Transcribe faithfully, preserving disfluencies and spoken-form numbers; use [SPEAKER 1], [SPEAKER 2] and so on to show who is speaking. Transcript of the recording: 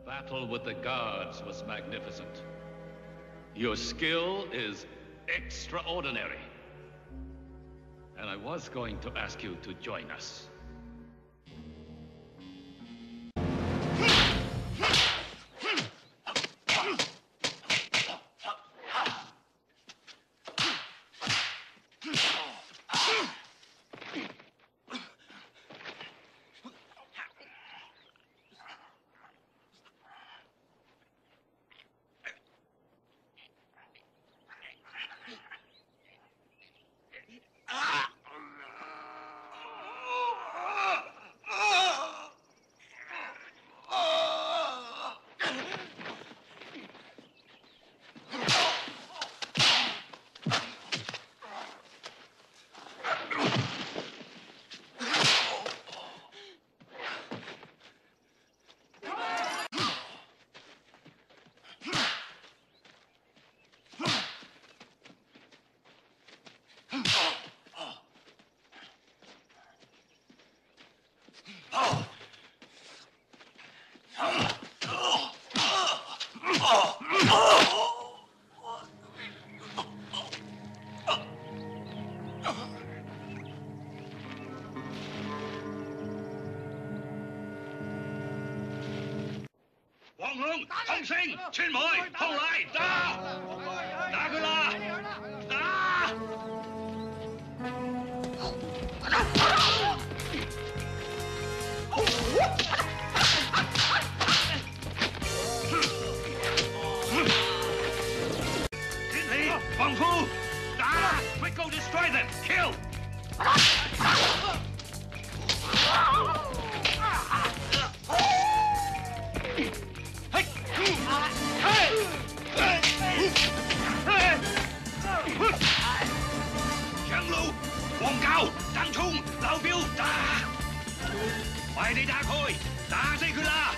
[SPEAKER 1] battle with the guards was magnificent. Your skill is extraordinary. And I was going to ask you to join us. Hồng Sinh, trên mồi, không lại, ta! Ta cứ là! Ta! Thiên Lý, Hoàng Phu! Ta! Quick, go destroy them! Kill! Giang Lưu, Hoàng Cao, Trang Trung, Lão Biêu, ta! Mày đi ra thôi, ta sẽ cứ là